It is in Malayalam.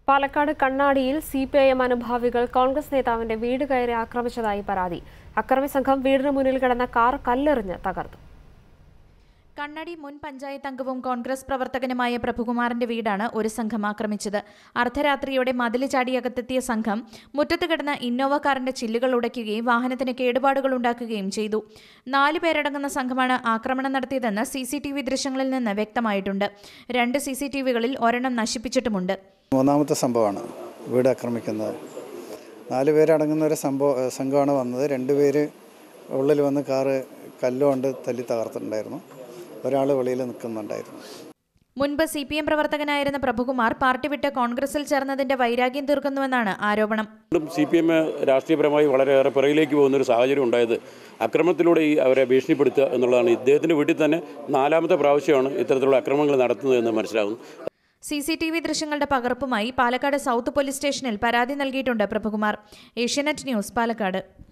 പാലക്കാട് കണ്ണാടിയിൽ സിപിഐഎം അനുഭാവികൾ കോൺഗ്രസ് നേതാവിന്റെ വീട് കയറി ആക്രമിച്ചതായി പരാതി. അക്രമി സംഘം വീടിന് മുന്നിൽ കിടന്ന കാർ കല്ലെറിഞ്ഞ് തകർത്തു. കണ്ണാടി മുൻ പഞ്ചായത്ത് അംഗവും കോൺഗ്രസ് പ്രവർത്തകനുമായ പ്രഭുകുമാറിന്റെ വീടാണ് ഒരു സംഘം ആക്രമിച്ചത്. അർദ്ധരാത്രിയോടെ മതില് ചാടിയകത്തെത്തിയ സംഘം മുറ്റത്ത് കിടന്ന ഇന്നോവ കാറിന്റെ ചില്ലുകൾ ഉടയ്ക്കുകയും വാഹനത്തിന് കേടുപാടുകൾ ഉണ്ടാക്കുകയും ചെയ്തു. 4 പേരടങ്ങുന്ന സംഘമാണ് ആക്രമണം നടത്തിയതെന്ന് CCTV ദൃശ്യങ്ങളിൽ നിന്ന് വ്യക്തമായിട്ടുണ്ട്. 2 CCTVകളിൽ ഒരെണ്ണം നശിപ്പിച്ചിട്ടുമുണ്ട്. മൂന്നാമത്തെ സംഭവമാണ് വീട് ആക്രമിക്കുന്നത്. 4 പേരടങ്ങുന്ന ഒരു സംഘമാണ് വന്നത്. 2 പേര് ഉള്ളിൽ വന്ന് കാറ് കല്ലുകൊണ്ട് തല്ലി തകർത്തിട്ടുണ്ടായിരുന്നു. ഒരാൾ വെളിയിൽ നിൽക്കുന്നുണ്ടായിരുന്നു. മുൻപ് CPM പ്രവർത്തകനായിരുന്ന പ്രഭുകുമാർ പാർട്ടി വിട്ട് കോൺഗ്രസിൽ ചേർന്നതിന്റെ വൈരാഗ്യം തീർക്കുന്നുവെന്നാണ് ആരോപണം. CPM രാഷ്ട്രീയപരമായി വളരെയേറെ പിറകിലേക്ക് പോകുന്നൊരു സാഹചര്യം ഉണ്ടായത് അക്രമത്തിലൂടെ അവരെ ഭീഷണിപ്പെടുത്തുക എന്നുള്ളതാണ്. ഇദ്ദേഹത്തിൻ്റെ വീട്ടിൽ തന്നെ 4ാമത്തെ പ്രാവശ്യമാണ് ഇത്തരത്തിലുള്ള അക്രമങ്ങൾ നടത്തുന്നതെന്ന് മനസ്സിലാകുന്നു. CCTV ദൃശ്യങ്ങളുടെ പകർപ്പുമായി പാലക്കാട് സൗത്ത് പോലീസ് സ്റ്റേഷനിൽ പരാതി നൽകിയിട്ടുണ്ട് പ്രഭുകുമാർ. ഏഷ്യാനെറ്റ് ന്യൂസ്, പാലക്കാട്.